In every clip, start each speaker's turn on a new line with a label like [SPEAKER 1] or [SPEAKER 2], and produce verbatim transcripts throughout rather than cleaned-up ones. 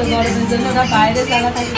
[SPEAKER 1] গরমের জন্য ওরা বাইরে জায়গা থাকে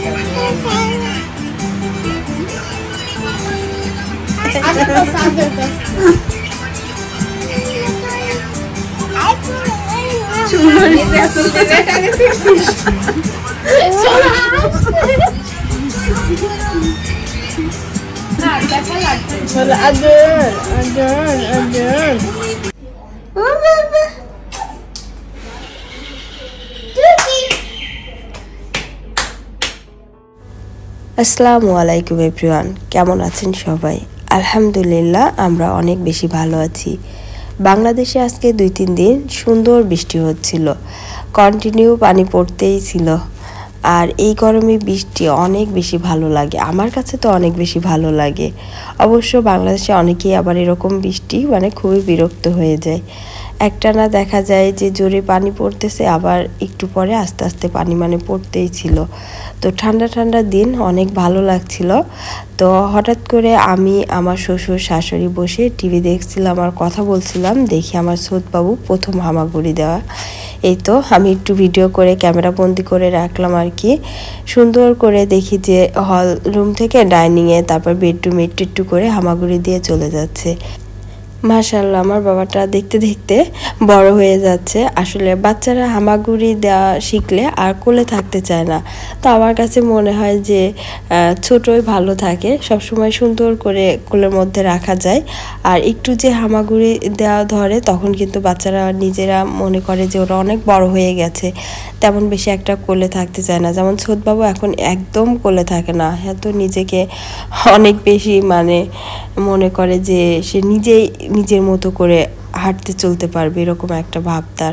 [SPEAKER 2] আসসালামু আলাইকুম এভরিওয়ান, কেমন আছেন সবাই? আলহামদুলিল্লাহ আমরা অনেক বেশি ভালো আছি। বাংলাদেশে আজকে দুই তিন দিন সুন্দর বৃষ্টি হচ্ছিল, কন্টিনিউ পানি পড়তেই ছিল। আর এই গরমে বৃষ্টি অনেক বেশি ভালো লাগে, আমার কাছে তো অনেক বেশি ভালো লাগে। অবশ্য বাংলাদেশে অনেকেই আবার এরকম বৃষ্টি মানে খুবই বিরক্ত হয়ে যায়। একটানা দেখা যায় যে জোরে পানি পড়তেছে, আবার একটু পরে আস্তে আস্তে পানি মানে পড়তেই ছিল। তো ঠান্ডা ঠান্ডা দিন অনেক ভালো লাগছিল। তো হঠাৎ করে আমি আমার শ্বশুর শাশুড়ি বসে টিভি দেখছিলাম আর কথা বলছিলাম, দেখি আমার সৌদবাবু প্রথম হামাগুড়ি দেওয়া। এই তো আমি একটু ভিডিও করে ক্যামেরা বন্দি করে রাখলাম আর কি। সুন্দর করে দেখি যে হল রুম থেকে ডাইনিংয়ে তারপর বেডরুমে একটু একটু করে হামাগুড়ি দিয়ে চলে যাচ্ছে। মাশাআল্লাহ, আমার বাবাটা দেখতে দেখতে বড় হয়ে যাচ্ছে। আসলে বাচ্চারা হামাগুড়ি দেওয়া শিখলে আর কোলে থাকতে চায় না। তো আমার কাছে মনে হয় যে ছোটই ভালো থাকে, সবসময় সুন্দর করে কোলের মধ্যে রাখা যায়। আর একটু যে হামাগুড়ি দেওয়া ধরে তখন কিন্তু বাচ্চারা নিজেরা মনে করে যে ওরা অনেক বড় হয়ে গেছে, তেমন বেশি একটা কোলে থাকতে চায় না। যেমন ছোটবাবু এখন একদম কোলে থাকে না, হ্যাঁ, তো নিজেকে অনেক বেশি মানে মনে করে যে সে নিজেই নিজের মতো করে হাঁটতে চলতে পারবে, এরকম একটা ভাব তার।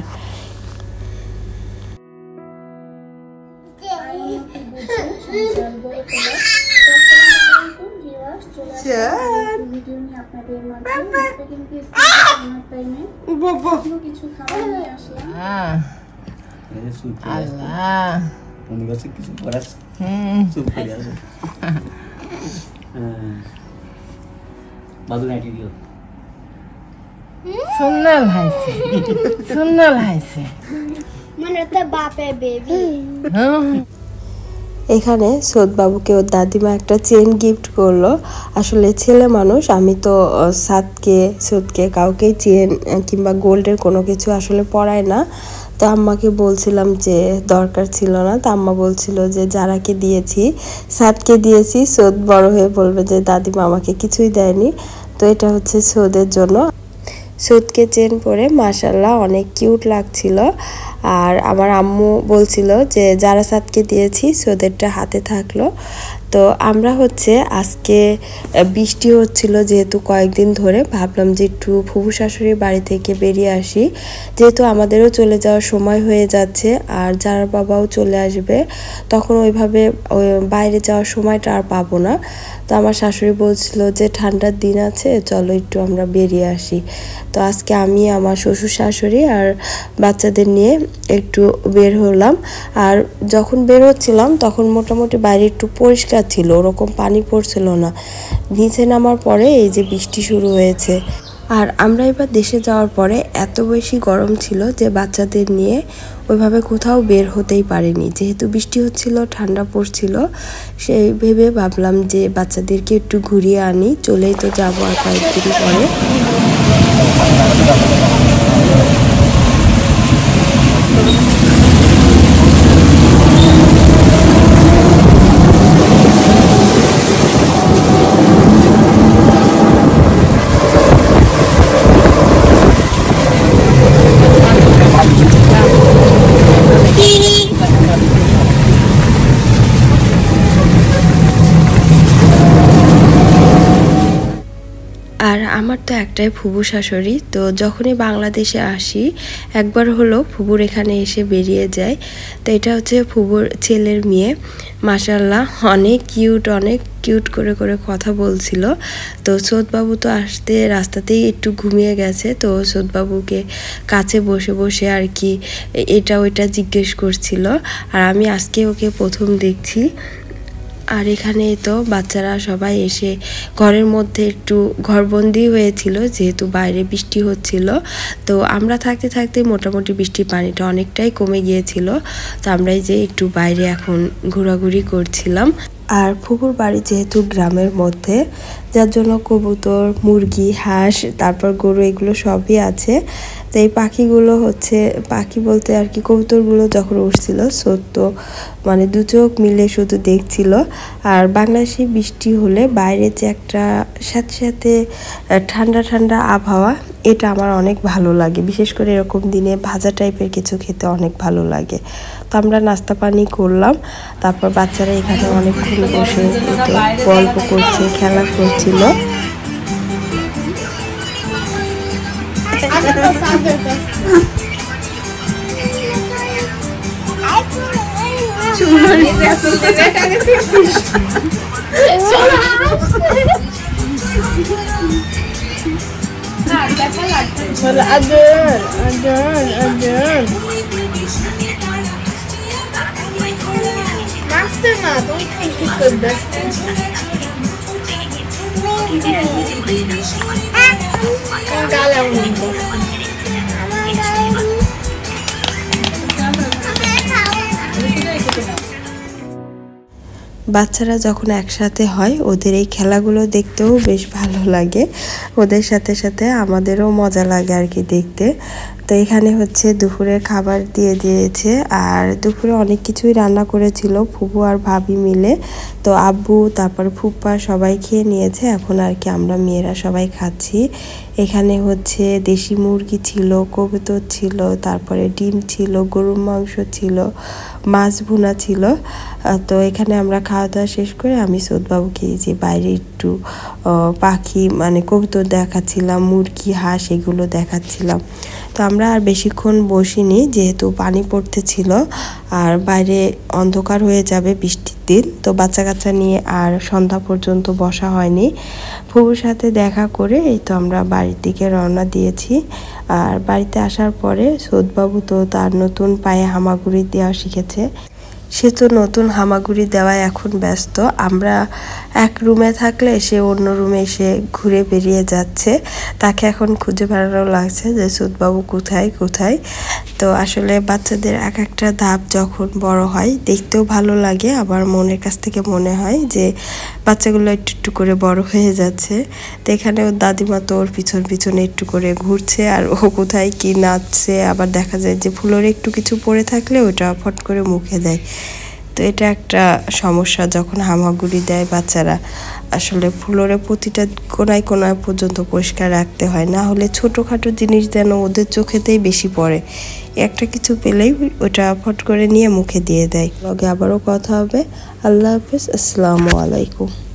[SPEAKER 1] সুন্দর হয়েছে, সুন্দর হয়েছে
[SPEAKER 3] মানে তো বাপে বেবি।
[SPEAKER 2] এখানে সৌদবাবুকে ওর দাদিমা একটা চেন গিফট করলো। আসলে ছেলে মানুষ, আমি তো সাতকে সৌদকে কাউকেই চেন কিংবা গোল্ডের কোনো কিছু আসলে পরাই না। তো আম্মাকে বলছিলাম যে দরকার ছিল না, তো আম্মা বলছিল যে যারাকে দিয়েছি সাতকে দিয়েছি, সৌদ বড় হয়ে বলবে যে দাদিমা আমাকে কিছুই দেয়নি। তো এটা হচ্ছে সৌদের জন্য। সৌদকে চেন পরে মাশাআল্লাহ অনেক কিউট লাগছিল। আর আমার আম্মু বলছিল যে যারা সাতকে দিয়েছি সৌদেরটা হাতে থাকলো। তো আমরা হচ্ছে আজকে বৃষ্টি হচ্ছিল যেহেতু কয়েকদিন ধরে, ভাবলাম যে একটু ফুফু শাশুড়ির বাড়ি থেকে বেরিয়ে আসি, যেহেতু আমাদেরও চলে যাওয়ার সময় হয়ে যাচ্ছে আর যার বাবাও চলে আসবে, তখন ওইভাবে বাইরে যাওয়ার সময়টা আর পাবো না। তো আমার শাশুড়ি বলছিল যে ঠান্ডার দিন আছে, চলো একটু আমরা বেরিয়ে আসি। তো আজকে আমি আমার শ্বশুর শাশুড়ি আর বাচ্চাদের নিয়ে একটু বের হলাম। আর যখন বের হচ্ছিলাম তখন মোটামুটি বাইরে একটু পরিষ্কার ছিল, ওরকম পানি পড়ছিল না। নিচে নামার পরে এই যে বৃষ্টি শুরু হয়েছে। আর আমরা এবার দেশে যাওয়ার পরে এত বেশি গরম ছিল যে বাচ্চাদের নিয়ে ওইভাবে কোথাও বের হতেই পারিনি, যেহেতু বৃষ্টি হচ্ছিল, ঠান্ডা পড়ছিল। সেই ভেবে ভাবলাম যে বাচ্চাদেরকে একটু ঘুরিয়ে আনি, চলেই তো যাবো আর কয়েকদিন পরে। আর আমার তো একটাই ফুবু শাশুড়ি, তো যখনই বাংলাদেশে আসি একবার হলো ফুবুর এখানে এসে বেরিয়ে যায়। তো এটা হচ্ছে ফুবুর ছেলের মেয়ে, মাশাআল্লাহ অনেক কিউট, অনেক কিউট করে করে কথা বলছিল। তো সৌদবাবু তো আসতে রাস্তাতেই একটু ঘুমিয়ে গেছে, তো সৌদবাবুকে কাছে বসে বসে আর কি এটা ওইটা জিজ্ঞেস করছিল। আর আমি আজকে ওকে প্রথম দেখছি। আর এখানে তো বাচ্চারা সবাই এসে ঘরের মধ্যে একটু ঘরবন্দি হয়েছিল, যেহেতু বাইরে বৃষ্টি হচ্ছিল। তো আমরা থাকতে থাকতে মোটামুটি বৃষ্টির পানিটা অনেকটাই কমে গিয়েছিল। তো আমরা এই যে একটু বাইরে এখন ঘোরাঘুরি করছিলাম। আর ফুপুর বাড়ি যেহেতু গ্রামের মধ্যে, যার জন্য কবুতর, মুরগি, হাঁস, তারপর গরু এগুলো সবই আছে। তো এই পাখিগুলো হচ্ছে, পাখি বলতে আর কি কবুতরগুলো যখন উঠছিল সত্য মানে দু চোখ মিলে শুধু দেখছিল। আর বাংলাদেশে বৃষ্টি হলে বাইরে যে একটা সাথে সাথে ঠান্ডা ঠান্ডা আবহাওয়া, এটা আমার অনেক ভালো লাগে। বিশেষ করে এরকম দিনে ভাজা টাইপের কিছু খেতে অনেক ভালো লাগে। তো আমরা নাস্তা পানি করলাম, তারপর বাচ্চারা এখানে অনেকক্ষণ বসে গল্প করছে, খেলা করছিল।
[SPEAKER 3] Adon, adon, adon. Master, don't think you could best. Ang galang mo.
[SPEAKER 2] বাচ্চারা যখন একসাথে হয় ওদের এই খেলাগুলো দেখতেও বেশ ভালো লাগে, ওদের সাথে সাথে আমাদেরও মজা লাগে আর কি দেখতে। তো এখানে হচ্ছে দুপুরের খাবার দিয়ে দিয়েছে, আর দুপুরে অনেক কিছুই রান্না করেছিল ফুপু আর ভাবি মিলে। তো আব্বু তারপর ফুপ্পা সবাই খেয়ে নিয়েছে, এখন আর কি আমরা মেয়েরা সবাই খাচ্ছি। এখানে হচ্ছে দেশি মুরগি ছিল, কবুতর ছিল, তারপরে ডিম ছিল, গরুর মাংস ছিল, মাছ ভুনা ছিল। তো এখানে আমরা খাওয়া দাওয়া শেষ করে আমি সৌদবাবুকে যে বাইরে একটু পাখি মানে কবুতর দেখাচ্ছিলাম, মুরগি, হাঁস এগুলো দেখাচ্ছিলাম। তো আমরা আর বেশিক্ষণ বসিনি, যেহেতু পানি পড়তেছিল আর বাইরে অন্ধকার হয়ে যাবে বৃষ্টির দিন। তো বাচ্চা কাচ্চা নিয়ে আর সন্ধ্যা পর্যন্ত বসা হয়নি। ফুবুর সাথে দেখা করে এই তো আমরা বাড়ির দিকে রওনা দিয়েছি। আর বাড়িতে আসার পরে সৌদবাবু তো তার নতুন পায়ে হামাগুড়ি দেওয়া শিখেছে। সে তো নতুন হামাগুড়ি দেওয়ায় এখন ব্যস্ত। আমরা এক রুমে থাকলে সে অন্য রুমে এসে ঘুরে বেরিয়ে যাচ্ছে। তাকে এখন খুঁজে বেড়ানো লাগছে যে সৌদবাবু কোথায় কোথায়। তো আসলে বাচ্চাদের এক একটা ধাপ যখন বড় হয় দেখতেও ভালো লাগে, আবার মনের কাছ থেকে মনে হয় যে বাচ্চাগুলো একটু একটু করে বড় হয়ে যাচ্ছে। তো এখানে ওর দাদিমা তো ওর পিছন পিছনে একটু করে ঘুরছে, আর ও কোথায় কি নাচছে। আবার দেখা যায় যে ফুলোরে একটু কিছু পড়ে থাকলে ওটা ফট করে মুখে দেয়। তো এটা একটা সমস্যা যখন হামাগুড়ি দেয় বাচ্চারা। আসলে ফ্লোরে প্রতিটা কোনায় কোনায় পর্যন্ত পরিষ্কার রাখতে হয়, না হলে ছোটোখাটো জিনিস যেন ওদের চোখেতেই বেশি পড়ে। একটা কিছু পেলেই ওটা ফট করে নিয়ে মুখে দিয়ে দেয়। লগে আবারও কথা হবে। আল্লাহ হাফেজ, আসসালামু আলাইকুম।